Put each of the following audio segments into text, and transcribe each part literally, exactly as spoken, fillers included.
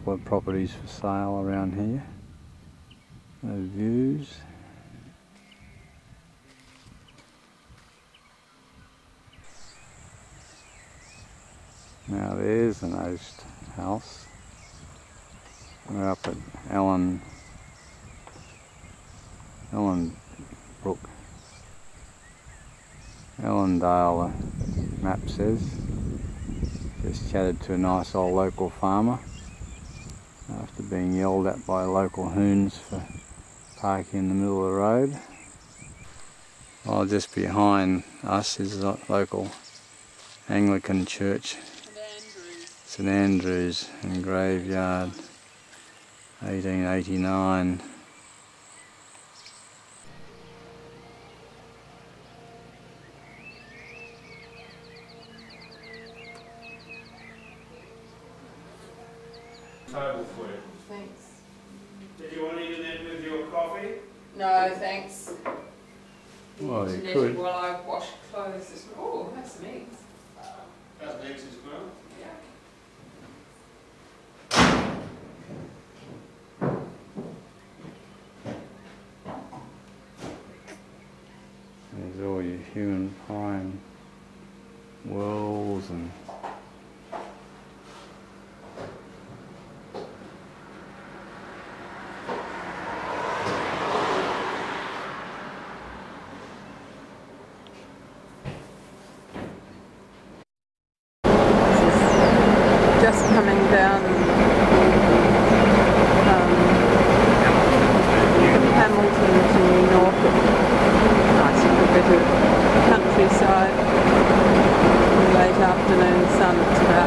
What properties for sale around here? No views. Now there's an oast house. We're up at Ellen, Ellenbrook, Ellendale, the map says. Just chatted to a nice old local farmer after being yelled at by local hoons for parking in the middle of the road. Well, just behind us is a local Anglican church, St Andrews and graveyard, eighteen eighty-nine. Table for you. Thanks. Did you want to eat that with your coffee? No, thanks. Well, you Internet could. While I wash clothes this morning. Oh, that's some eggs. That's eggs as well. Yeah. There's all your human prime wells and Just coming down um, from Hamilton to Norfolk. Nice little bit of countryside. Late afternoon sun. It's about.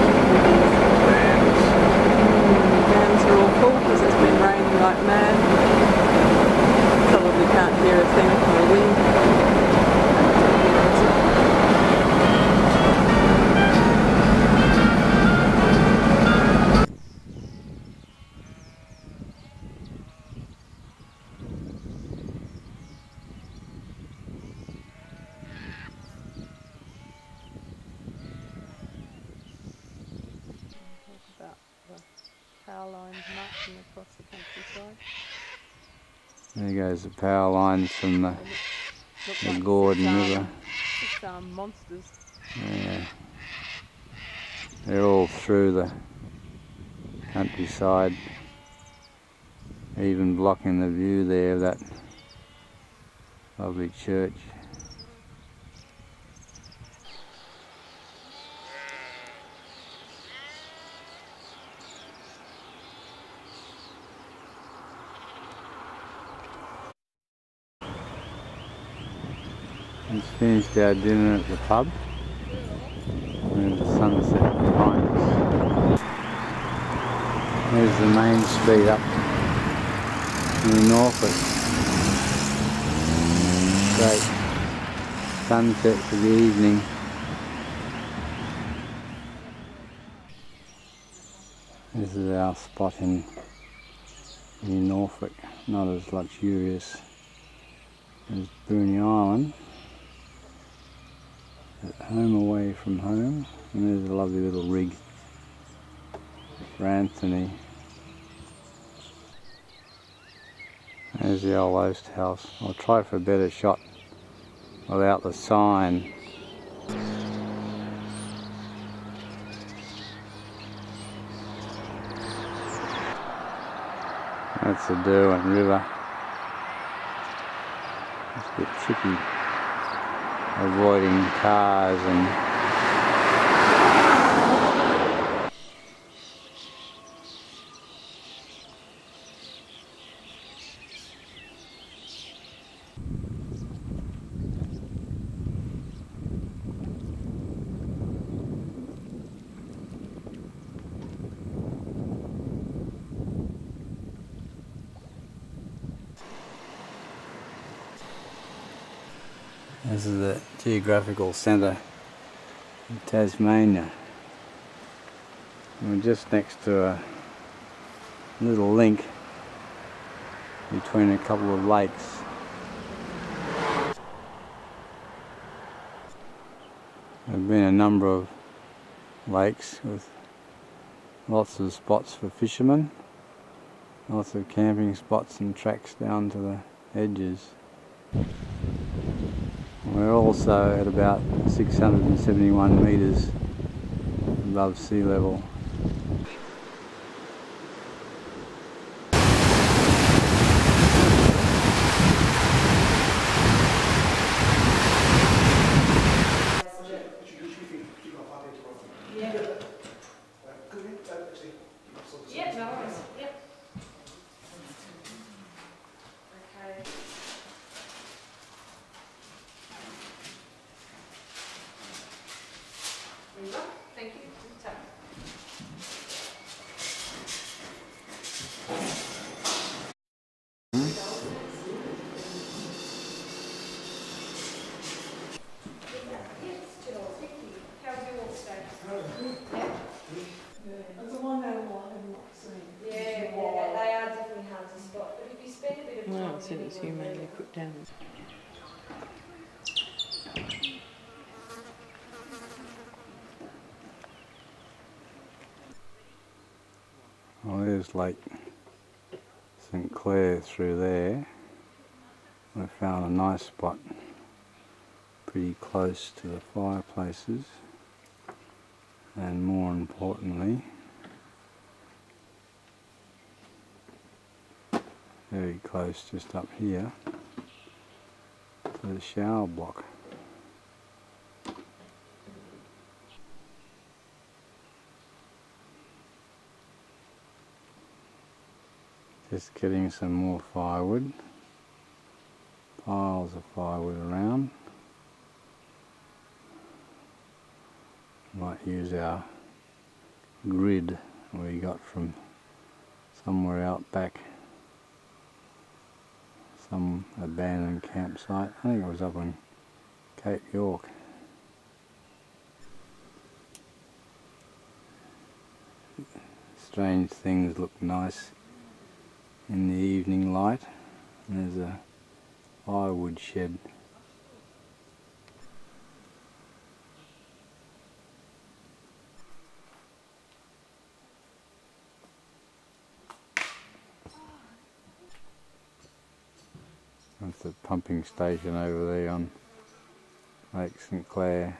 The dams are all full because it's been raining like mad. Probably can't hear a thing from the wind. About the power lines marching across the countryside. there goes the power lines from the, the like Gordon six River. arm, six arm monsters. Yeah. They're all through the countryside, even blocking the view there of that lovely church. Just finished our dinner at the pub. There's the sunset behind us. There's the main street up in Norfolk. Great sunset for the evening. This is our spot in, in Norfolk. Not as luxurious as Bruny Island. At home away from home, and there's a lovely little rig for Anthony. There's the old oast house. I'll try for a better shot without the sign. That's the Derwent River. It's a bit tricky avoiding cars and this is the Geographical Centre in Tasmania. And we're just next to a little link between a couple of lakes. There have been a number of lakes with Lots of spots for fishermen. Lots of camping spots and tracks down to the edges. We're also at about six hundred seventy-one metres above sea level. Yeah, no worries. Yep. Okay. There you go. Thank you. Tap. Yes, two dollars fifty. How's your walk today? That's the one I want and not seen. Yeah, yeah, they, they are definitely hard to spot. But if you spend a bit of time, Well, as soon as you mainly put down. Well, there's Lake Saint Clair through there. We found a nice spot pretty close to the fireplaces, and more importantly, very close just up here to the shower block. Just getting some more firewood, piles of firewood around. Might use our grid we got from somewhere out back, some abandoned campsite. I think it was up on Cape York. Strange things look nice in the evening light. And there's a firewood shed. That's the pumping station over there on Lake Saint Clair.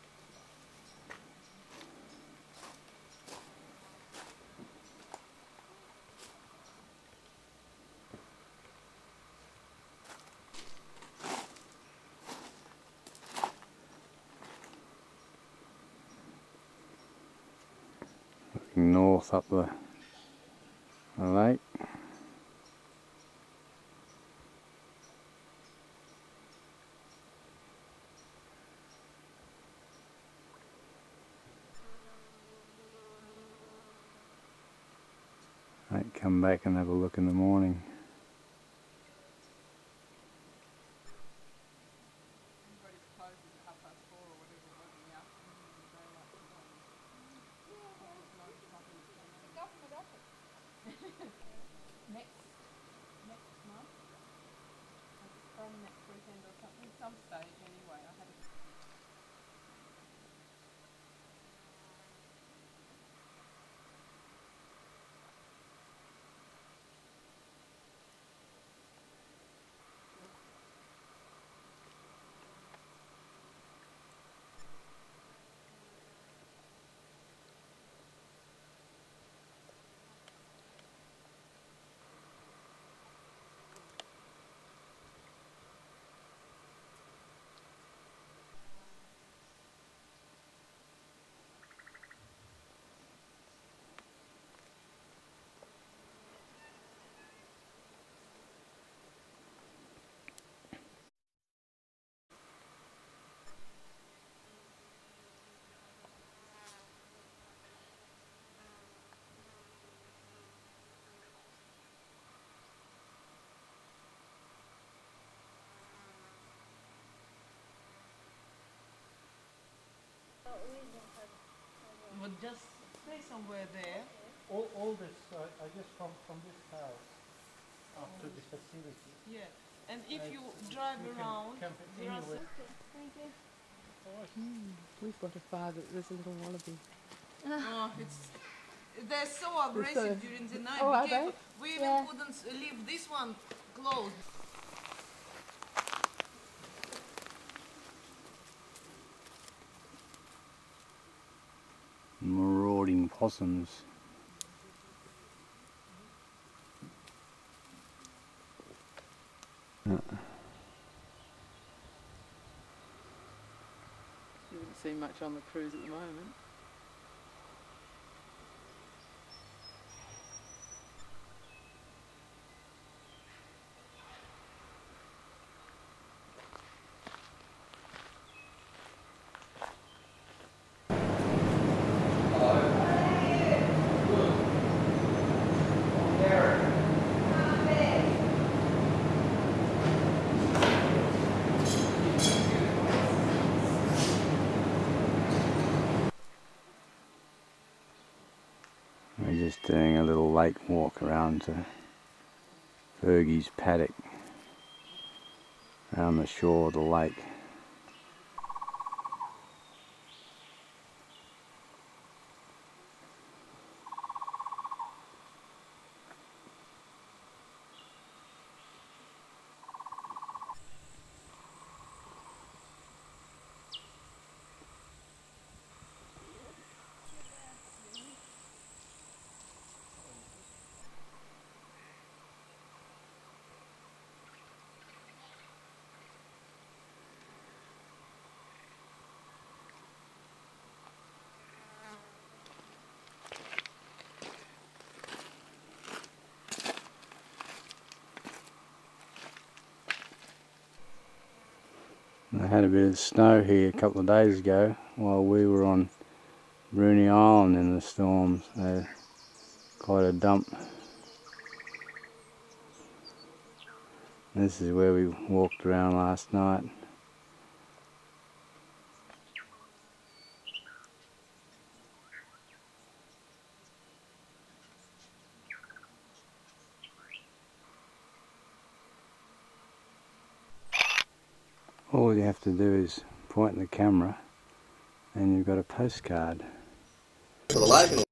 Looking north up the, the lake. Might come back and have a look in the morning. Next, next month, from next weekend or something, some stage anyway. I had a Well, just stay somewhere there. All, all this, uh, I guess, from, from this house up to the facility. Yeah, and if Uh, you drive you can around, camp there are anywhere. Mm, we've got a fire that there's a little wallaby. Oh, it's They're so aggressive during the night. Oh, Be are careful. they? We even Yeah. couldn't leave this one closed. Marauding possums. You wouldn't see much on the cruise at the moment. We're just doing a little lake walk around to Fergie's paddock, around the shore of the lake. They had a bit of snow here a couple of days ago while we were on Rooney Island in the storms. They had quite a dump. This is where we walked around last night. All you have to do is point the camera and you've got a postcard. For the lake.